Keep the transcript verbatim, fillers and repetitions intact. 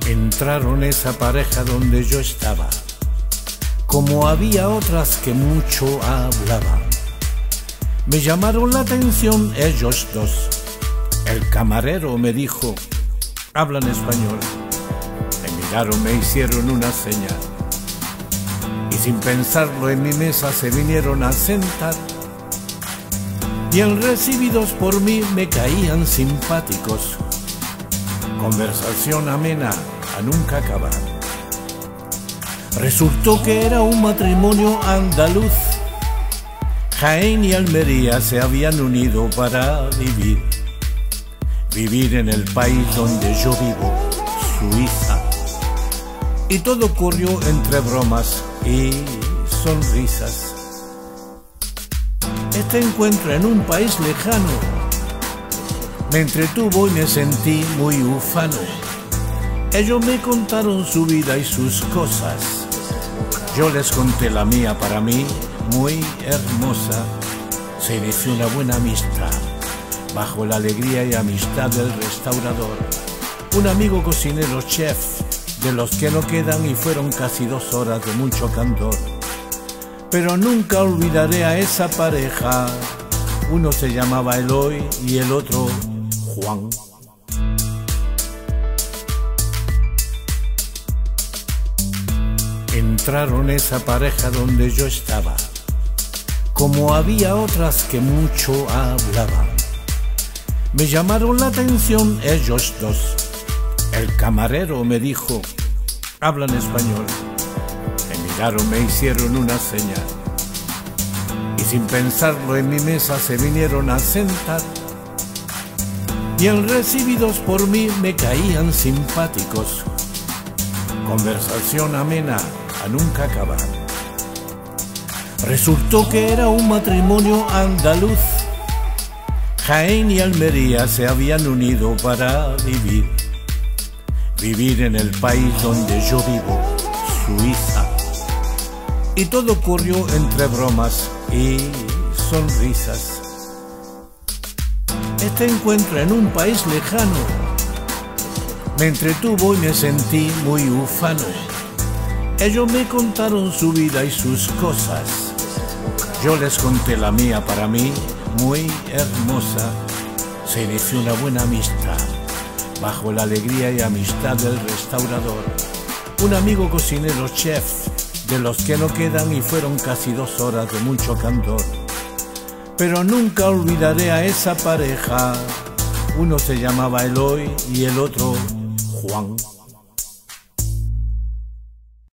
Entraron esa pareja donde yo estaba, como había otras que mucho hablaban. Me llamaron la atención ellos dos. El camarero me dijo: hablan español. Me miraron, me hicieron una señal, y sin pensarlo en mi mesa se vinieron a sentar. Bien recibidos por mí me caían simpáticos. Conversación amena a nunca acabar. Resultó que era un matrimonio andaluz. Jaén y Almería se habían unido para vivir. Vivir en el país donde yo vivo, Suiza. Y todo ocurrió entre bromas y sonrisas. Este encuentro en un país lejano me entretuvo y me sentí muy ufano. Ellos me contaron su vida y sus cosas. Yo les conté la mía, para mí muy hermosa. Se inició una buena amistad, bajo la alegría y amistad del restaurador. Un amigo cocinero chef, de los que no quedan, y fueron casi dos horas de mucho candor. Pero nunca olvidaré a esa pareja. Uno se llamaba Eloy y el otro Juan. Entraron esa pareja donde yo estaba, como había otras que mucho hablaban. Me llamaron la atención ellos dos. El camarero me dijo: hablan español. Me miraron, me hicieron una señal, y sin pensarlo en mi mesa se vinieron a sentar. Bien recibidos por mí me caían simpáticos. Conversación amena a nunca acabar. Resultó que era un matrimonio andaluz. Jaén y Almería se habían unido para vivir. Vivir en el país donde yo vivo, Suiza. Y todo ocurrió entre bromas y sonrisas. Este encuentro en un país lejano me entretuvo y me sentí muy ufano. Ellos me contaron su vida y sus cosas. Yo les conté la mía, para mí muy hermosa. Se inició una buena amistad, bajo la alegría y amistad del restaurador. Un amigo cocinero chef, de los que no quedan, y fueron casi dos horas de mucho candor. Pero nunca olvidaré a esa pareja. Uno se llamaba Eloy y el otro Juan.